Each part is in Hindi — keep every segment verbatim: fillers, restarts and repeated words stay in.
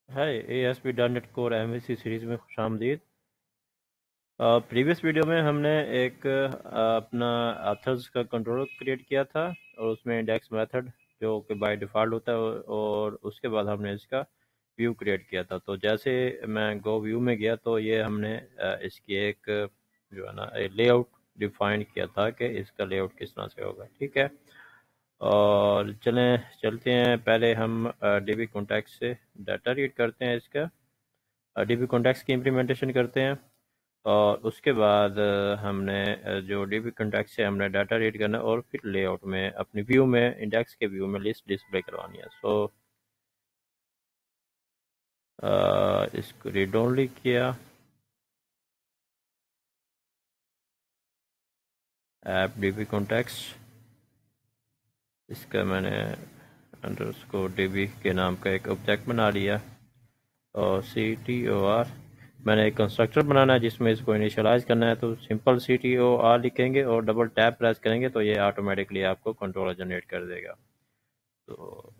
है A S P dot net core M V C series में खुशामदीद। प्रीवियस वीडियो में हमने एक आ, अपना ऑथर्स का कंट्रोलर क्रिएट किया था और उसमें इंडेक्स मेथड जो कि बाय डिफ़ॉल्ट होता है और उसके बाद हमने इसका व्यू क्रिएट किया था। तो जैसे मैं गो व्यू में गया तो ये हमने आ, इसकी एक जो है ना लेआउट डिफाइन किया था कि इसका लेआउट किस तरह से होगा। ठीक है, और चलें चलते हैं। पहले हम डीबी कॉन्टैक्ट से डाटा रीड करते हैं, इसका डीबी कॉन्टैक्ट्स की इम्प्लीमेंटेशन करते हैं और उसके बाद अ, हमने अ, जो डीबी कॉन्टैक्ट से हमने डाटा रीड करना है और फिर लेआउट में अपनी व्यू में इंडेक्स के व्यू में लिस्ट डिस्प्ले करवानी है। सो इसको रीड ओनली किया, ऐप डीबी कॉन्टैक्ट्स, इसका मैंने अंडरस्कोर डीबी के नाम का एक ऑब्जेक्ट बना लिया और सी टी ओ आर मैंने एक कंस्ट्रक्टर बनाना है जिसमें इसको इनिशियलाइज करना है। तो simple C T O R लिखेंगे और डबल टैप प्रेस करेंगे तो ये ऑटोमेटिकली आपको कंट्रोलर जनरेट कर देगा। तो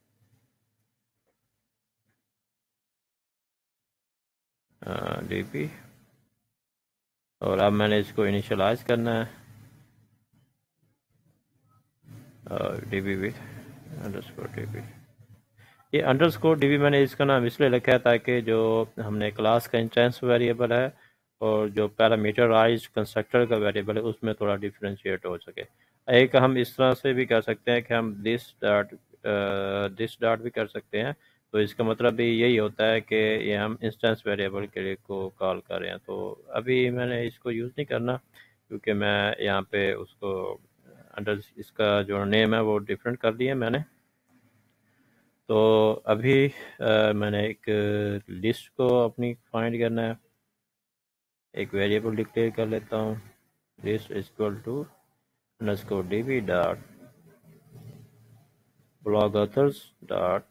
डीपी और अब मैंने इसको इनिशियलाइज करना है डीबी विथ अंडरस्कोर डीबी। ये अंडरस्कोर डीबी मैंने इसका नाम इसलिए रखा है ताकि जो हमने क्लास का इंस्टेंस वेरिएबल है और जो पैरामीटराइज कंस्ट्रक्टर का वेरिएबल है उसमें थोड़ा डिफ्रेंशिएट हो सके। एक हम इस तरह से भी कर सकते हैं कि हम दिस डॉट दिस डॉट भी कर सकते हैं। तो इसका मतलब भी यही होता है कि ये हम इंस्टेंस वेरिएबल के लिए को कॉल कर रहे हैं। तो अभी मैंने इसको यूज़ नहीं करना क्योंकि मैं यहाँ पे उसको अंडर इसका जो नेम है वो डिफरेंट कर दिया मैंने। तो अभी आ, मैंने एक लिस्ट को अपनी फाइंड करना है, एक वेरिएबल डिक्लेयर कर लेता हूँ, list equal to underscore DB dot blog authors dot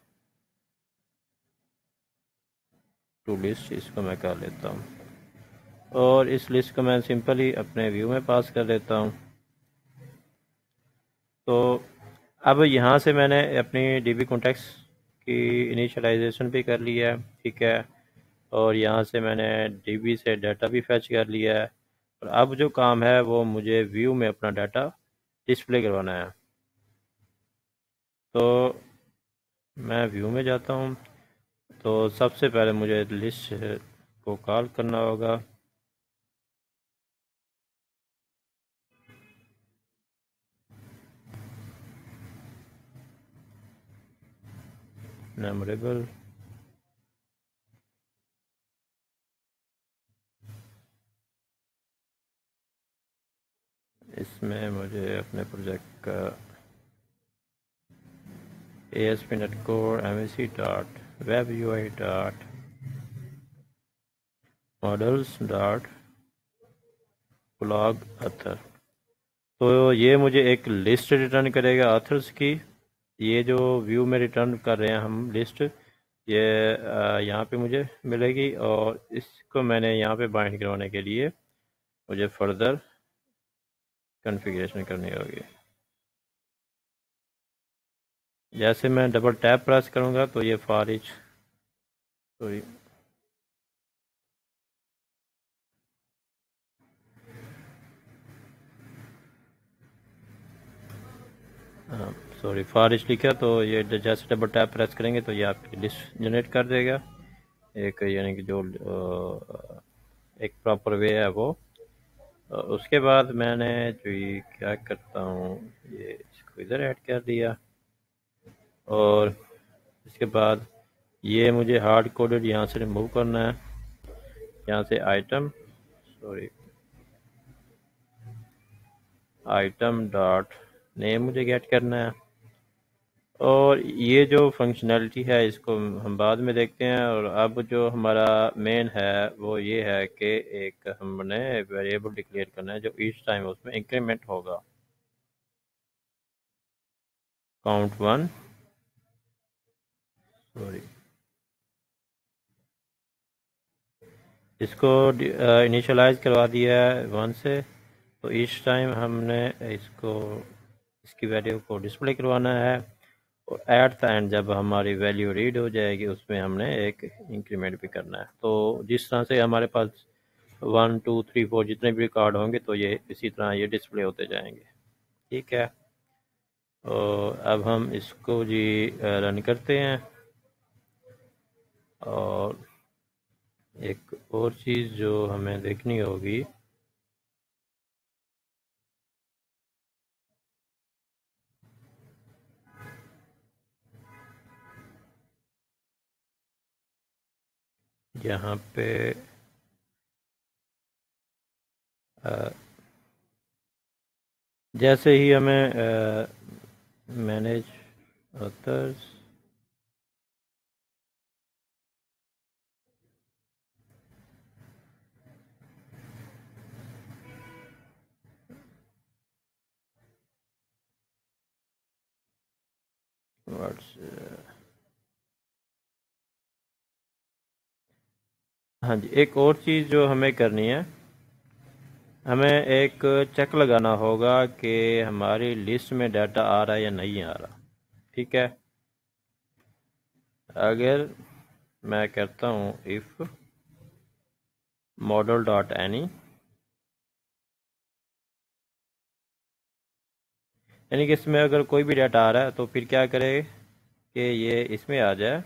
to list, इसको मैं कर लेता हूँ और इस लिस्ट को मैं सिंपली अपने व्यू में पास कर लेता हूँ। तो अब यहाँ से मैंने अपनी डीबी कॉन्टैक्ट्स की इनिशियलाइजेशन भी कर लिया है। ठीक है, और यहाँ से मैंने डीबी से डाटा भी फैच कर लिया है और अब जो काम है वो मुझे व्यू में अपना डाटा डिस्प्ले करवाना है। तो मैं व्यू में जाता हूँ तो सबसे पहले मुझे लिस्ट को कॉल करना होगा। मेमोरेबल, इसमें मुझे अपने प्रोजेक्ट का A S P net core M A C dot web U I dot models dot blog author, तो ये मुझे एक लिस्ट रिटर्न करेगा ऑथर्स की। ये जो व्यू में रिटर्न कर रहे हैं हम लिस्ट, ये यहाँ पे मुझे मिलेगी और इसको मैंने यहाँ पे बाइंड करवाने के लिए मुझे फर्दर कॉन्फ़िगरेशन करनी होगी। जैसे मैं डबल टैप प्रेस करूँगा तो ये for each sorry sorry for each लिखा, तो ये जैसे डबल टैप प्रेस करेंगे तो ये आपकी लिस्ट जनरेट कर देगा एक, यानी कि जो एक प्रॉपर वे है वो। उसके बाद मैंने जो ये क्या करता हूँ, ये इसको इधर ऐड कर दिया और इसके बाद ये मुझे हार्ड कोडेड यहाँ से रिमूव करना है। यहाँ से item sorry item dot name मुझे गेट करना है और ये जो फंक्शनैलिटी है इसको हम बाद में देखते हैं। और अब जो हमारा मेन है वो ये है कि एक हमने वेरिएबल डिक्लेयर करना है जो ईच टाइम उसमें इंक्रीमेंट होगा। काउंट वन सॉरी इसको इनिशियलाइज करवा दिया है वन से, तो ईच टाइम हमने इसको इसकी वैल्यू को डिस्प्ले करवाना है और एट द एंड जब हमारी वैल्यू रीड हो जाएगी उसमें हमने एक इंक्रीमेंट भी करना है। तो जिस तरह से हमारे पास वन टू थ्री फोर जितने भी रिकॉर्ड होंगे तो ये इसी तरह ये डिस्प्ले होते जाएंगे। ठीक है, और अब हम इसको जी रन करते हैं। और एक और चीज़ जो हमें देखनी होगी, यहाँ पे आ, जैसे ही हमें मैनेज ऑथर्स व्हाट्स हाँ जी, एक और चीज़ जो हमें करनी है, हमें एक चेक लगाना होगा कि हमारी लिस्ट में डाटा आ रहा है या नहीं आ रहा। ठीक है, अगर मैं करता हूँ इफ़ मॉडल डॉट एनी, यानी कि इसमें अगर कोई भी डाटा आ रहा है तो फिर क्या करे कि ये इसमें आ जाए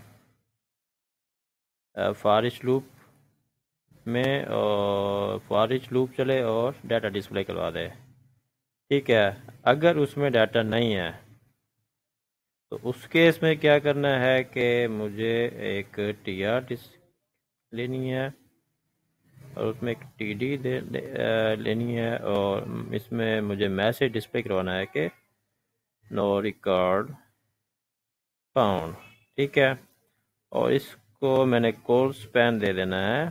फॉर ईच लूप में, और फॉर ईच लूप चले और डाटा डिस्प्ले करवा दे। ठीक है, अगर उसमें डाटा नहीं है तो उस केस में क्या करना है कि मुझे एक टी आर लेनी है और उसमें एक टी डी दे, दे, लेनी है, और इसमें मुझे मैसेज डिस्प्ले करवाना है कि नो रिकॉर्ड फाउंड। ठीक है, और इसको मैंने कोर्स स्पैन दे देना है,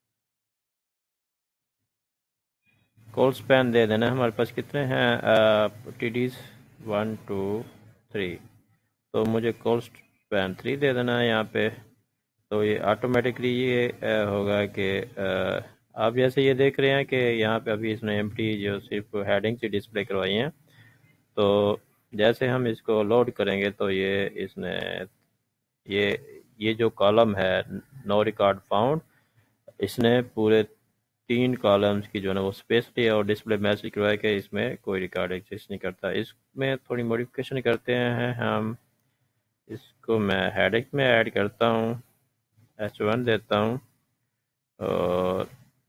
कोर्स स्पैन दे देना है। हमारे पास कितने हैं टी डीज, वन टू थ्री, तो मुझे कोर्स स्पैन थ्री दे देना है यहाँ पे। तो ये ऑटोमेटिकली ये होगा कि आप जैसे ये देख रहे हैं कि यहाँ पे अभी इसने एम्प्टी जो सिर्फ हेडिंग से डिस्प्ले करवाई हैं, तो जैसे हम इसको लोड करेंगे तो ये इसने ये ये जो कॉलम है नो रिकॉर्ड फाउंड, इसने पूरे तीन कॉलम्स की जो है ना वो स्पेस लिया और डिस्प्ले मैसेज करवाया कि इसमें कोई रिकॉर्ड एग्जिस्ट नहीं करता। इसमें थोड़ी मॉडिफिकेशन करते हैं हम, इसको मैं हेडिंग में ऐड करता हूँ, एच वन देता हूँ, और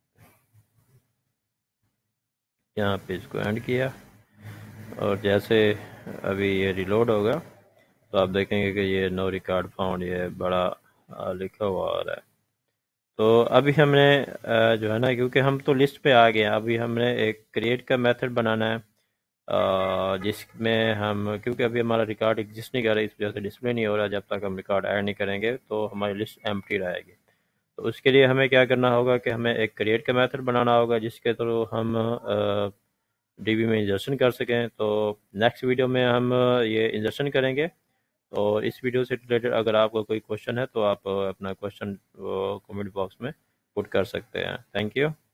यहाँ पे इसको एंड किया, और जैसे अभी ये रिलोड होगा तो आप देखेंगे कि ये नो रिकॉर्ड फाउंड ये बड़ा लिखा हुआ आ रहा है। तो अभी हमने जो है ना, क्योंकि हम तो लिस्ट पे आ गए हैं, अभी हमने एक क्रिएट का मेथड बनाना है जिसमें हम, क्योंकि अभी हमारा रिकॉर्ड एग्जिस्ट नहीं कर रहा, इस वजह से डिस्प्ले नहीं हो रहा, जब तक हम रिकॉर्ड ऐड नहीं करेंगे तो हमारी लिस्ट एम्प्टी रहेगी। तो उसके लिए हमें क्या करना होगा कि हमें एक क्रिएट का मेथड बनाना होगा जिसके थ्रू हम डीबी में इंजर्शन कर सकें। तो नेक्स्ट वीडियो में हम ये इंजर्शन करेंगे, और इस वीडियो से रिलेटेड अगर आपका कोई क्वेश्चन है तो आप अपना क्वेश्चन कमेंट बॉक्स में पुट कर सकते हैं। Thank you.